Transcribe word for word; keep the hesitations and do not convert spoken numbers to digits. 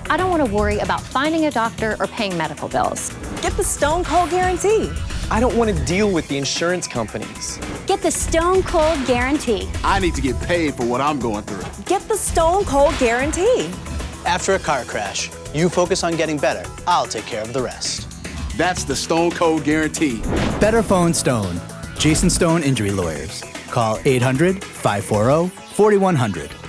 I don't want to worry about finding a doctor or paying medical bills. Get the Stone Cold Guarantee. I don't want to deal with the insurance companies. Get the Stone Cold Guarantee. I need to get paid for what I'm going through. Get the Stone Cold Guarantee. After a car crash, you focus on getting better. I'll take care of the rest. That's the Stone Cold Guarantee. Better phone Stone. Jason Stone Injury Lawyers. Call eight hundred, five four zero, four one zero zero.